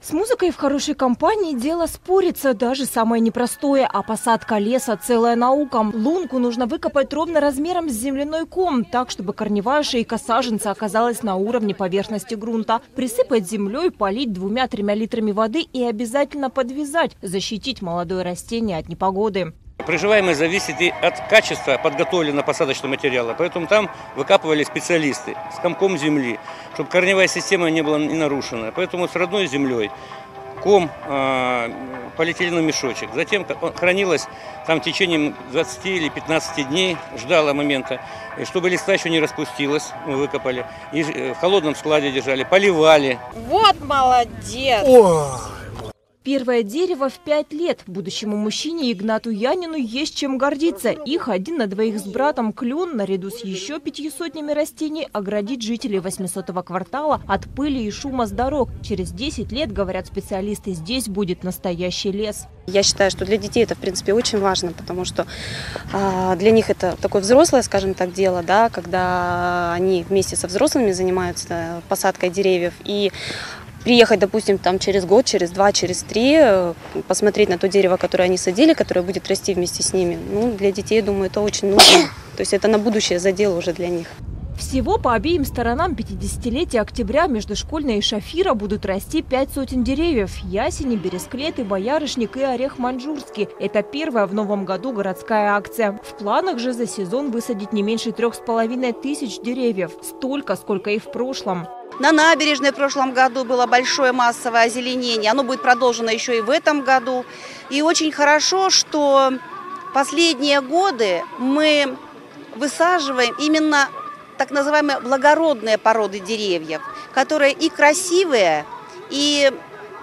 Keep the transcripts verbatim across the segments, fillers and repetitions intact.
С музыкой в хорошей компании дело спорится, даже самое непростое, а посадка леса – целая наука. Лунку нужно выкопать ровно размером с земляной ком, так, чтобы корневая шейка саженца оказалась на уровне поверхности грунта. Присыпать землей, полить двумя-тремя литрами воды и обязательно подвязать, защитить молодое растение от непогоды. Приживаемость зависит и от качества подготовленного посадочного материала, поэтому там выкапывали специалисты с комком земли, чтобы корневая система не была не нарушена. Поэтому с родной землей ком, э, полиэтиленовый мешочек. Затем хранилось там в течение двадцати или пятнадцати дней, ждало момента, чтобы листва еще не распустилась, мы выкопали. И в холодном складе держали, поливали. Вот молодец! О! Первое дерево в пять лет. Будущему мужчине Игнату Янину есть чем гордиться. Их один на двоих с братом клен, наряду с еще пятью сотнями растений, оградит жителей восьмисотого квартала от пыли и шума с дорог. Через десять лет, говорят специалисты, здесь будет настоящий лес. Я считаю, что для детей это, в принципе, очень важно, потому что э, для них это такое взрослое, скажем так, дело, да, когда они вместе со взрослыми занимаются посадкой деревьев. И приехать, допустим, там через год, через два, через три, посмотреть на то дерево, которое они садили, которое будет расти вместе с ними. Ну, для детей, думаю, это очень нужно. То есть это на будущее задел уже для них. Всего по обеим сторонам пятидесятилетия октября между Школьной и Шафира будут расти пять сотен деревьев. Ясени, бересклеты, боярышник и орех маньчжурский. Это первая в новом году городская акция. В планах же за сезон высадить не меньше трех с половиной тысяч деревьев. Столько, сколько и в прошлом. На набережной в прошлом году было большое массовое озеленение. Оно будет продолжено еще и в этом году. И очень хорошо, что последние годы мы высаживаем именно так называемые благородные породы деревьев, которые и красивые, и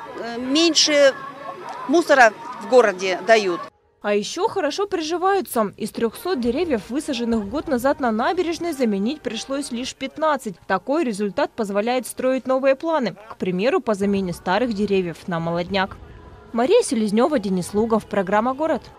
меньше мусора в городе дают. А еще хорошо приживаются. Из трёхсот деревьев, высаженных год назад на набережной, заменить пришлось лишь пятнадцать. Такой результат позволяет строить новые планы. К примеру, по замене старых деревьев на молодняк. Мария Селезнева, Денис Лугов. Программа «Город».